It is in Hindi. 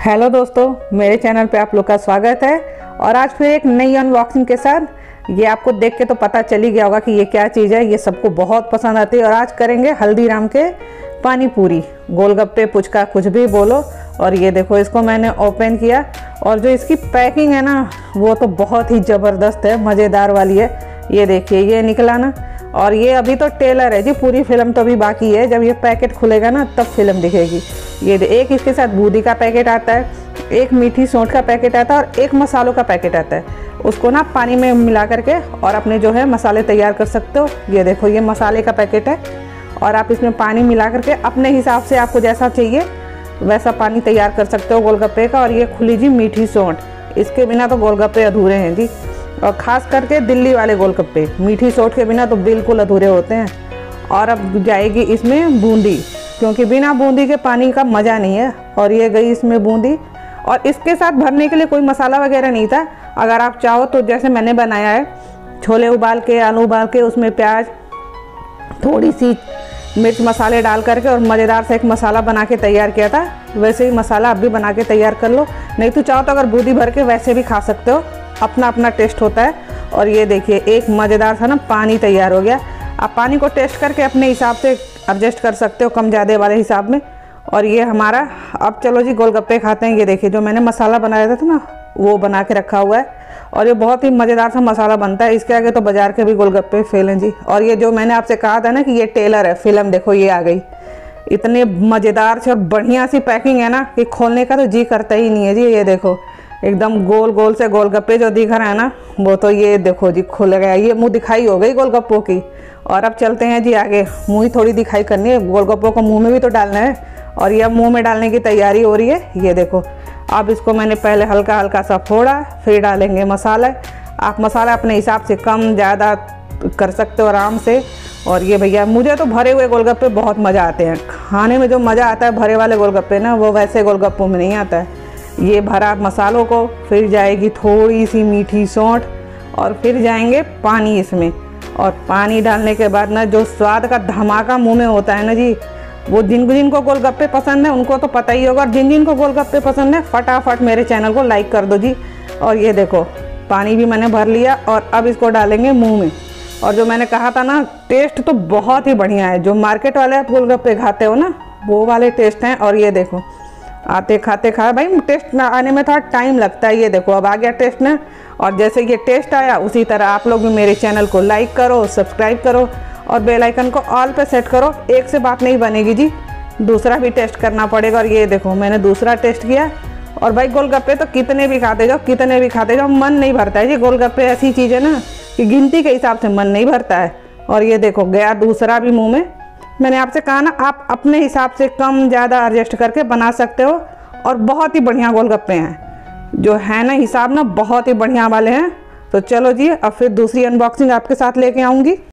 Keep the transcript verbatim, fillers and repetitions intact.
हेलो दोस्तों, मेरे चैनल पे आप लोग का स्वागत है। और आज फिर एक नई अनबॉक्सिंग के साथ। ये आपको देख के तो पता चल ही गया होगा कि ये क्या चीज़ है। ये सबको बहुत पसंद आती है। और आज करेंगे हल्दीराम के पानी पूरी, गोलगप्पे, पुचका, कुछ भी बोलो। और ये देखो, इसको मैंने ओपन किया और जो इसकी पैकिंग है ना, वो तो बहुत ही ज़बरदस्त है, मज़ेदार वाली है। ये देखिए, ये निकला ना। और ये अभी तो टेलर है जी, पूरी फिल्म तो अभी बाकी है। जब ये पैकेट खुलेगा ना तब फिल्म दिखेगी। ये एक इसके साथ बूंदी का पैकेट आता है, एक मीठी सौंठ का पैकेट आता है और एक मसालों का पैकेट आता है। उसको ना पानी में मिला करके और अपने जो है मसाले तैयार कर सकते हो। ये देखो, ये मसाले का पैकेट है और आप इसमें पानी मिला करके अपने हिसाब से आपको जैसा चाहिए वैसा पानी तैयार कर सकते हो गोलगप्पे का। और ये खुली जी मीठी सौंठ, इसके बिना तो गोलगप्पे अधूरे हैं जी। और ख़ास करके दिल्ली वाले गोलगप्पे मीठी सौंठ के बिना तो बिल्कुल अधूरे होते हैं। और अब जाएगी इसमें बूंदी, क्योंकि बिना बूंदी के पानी का मज़ा नहीं है। और ये गई इसमें बूंदी। और इसके साथ भरने के लिए कोई मसाला वगैरह नहीं था। अगर आप चाहो तो जैसे मैंने बनाया है, छोले उबाल के, आलू उबाल के, उसमें प्याज, थोड़ी सी मिर्च मसाले डाल करके और मज़ेदार से एक मसाला बना के तैयार किया था, वैसे ही मसाला अब भी बना के तैयार कर लो। नहीं तो चाहो तो अगर बूंदी भर के वैसे भी खा सकते हो, अपना अपना टेस्ट होता है। और ये देखिए, एक मज़ेदार सा ना पानी तैयार हो गया। आप पानी को टेस्ट करके अपने हिसाब से एडजस्ट कर सकते हो, कम ज़्यादा वाले हिसाब में। और ये हमारा, अब चलो जी गोलगप्पे खाते हैं। ये देखिए, जो मैंने मसाला बनाया था ना, वो बना के रखा हुआ है। और ये बहुत ही मज़ेदार सा मसाला बनता है। इसके आगे तो बाज़ार के भी गोलगप्पे फेल हैं जी। और ये जो मैंने आपसे कहा था ना कि ये टेलर है, फिल्म देखो ये आ गई। इतने मज़ेदार से और बढ़िया सी पैकिंग है ना कि खोलने का तो जी करता ही नहीं है जी। ये देखो, एकदम गोल गोल से गोलगप्पे जो दिख रहा है ना, वो तो ये देखो जी खुल गया। ये मुंह दिखाई हो गई गोलगप्पों की। और अब चलते हैं जी आगे। मुंह ही थोड़ी दिखाई करनी है, गोलगप्पों को मुंह में भी तो डालना है। और ये मुंह में डालने की तैयारी हो रही है। ये देखो, अब इसको मैंने पहले हल्का हल्का सा फोड़ा, फिर डालेंगे मसाला। आप मसाला अपने हिसाब से कम ज़्यादा कर सकते हो आराम से। और ये भैया, मुझे तो भरे हुए गोलगप्पे बहुत मज़ा आते हैं खाने में। जो मज़ा आता है भरे वाले गोलगप्पे ना, वो वैसे गोलगप्पों में नहीं आता है। ये भरा मसालों को, फिर जाएगी थोड़ी सी मीठी सौंठ और फिर जाएंगे पानी इसमें। और पानी डालने के बाद ना जो स्वाद का धमाका मुंह में होता है ना जी, वो जिन जिनको गोलगप्पे पसंद है उनको तो पता ही होगा। और जिन जिनको गोलगप्पे पसंद है फटाफट मेरे चैनल को लाइक कर दो जी। और ये देखो, पानी भी मैंने भर लिया और अब इसको डालेंगे मुँह में। और जो मैंने कहा था ना, टेस्ट तो बहुत ही बढ़िया है। जो मार्केट वाले आप गोलगप्पे खाते हो ना, वो वाले टेस्ट हैं। और ये देखो, आते खाते खा भाई, टेस्ट आने में थोड़ा टाइम लगता है। ये देखो, अब आ गया टेस्ट ना। और जैसे ये टेस्ट आया, उसी तरह आप लोग भी मेरे चैनल को लाइक करो, सब्सक्राइब करो और बेल आइकन को ऑल पे सेट करो। एक से बात नहीं बनेगी जी, दूसरा भी टेस्ट करना पड़ेगा। और ये देखो, मैंने दूसरा टेस्ट किया। और भाई गोलगप्पे तो कितने भी खाते जाओ, कितने भी खाते जाओ, मन नहीं भरता है जी। गोलगप्पे ऐसी चीज़ है ना कि गिनती के हिसाब से मन नहीं भरता है। और ये देखो, गया दूसरा भी मुँह में। मैंने आपसे कहा ना, आप अपने हिसाब से कम ज़्यादा एडजस्ट करके बना सकते हो। और बहुत ही बढ़िया गोलगप्पे हैं, जो है ना हिसाब ना बहुत ही बढ़िया वाले हैं। तो चलो जी, अब फिर दूसरी अनबॉक्सिंग आपके साथ लेके आऊँगी।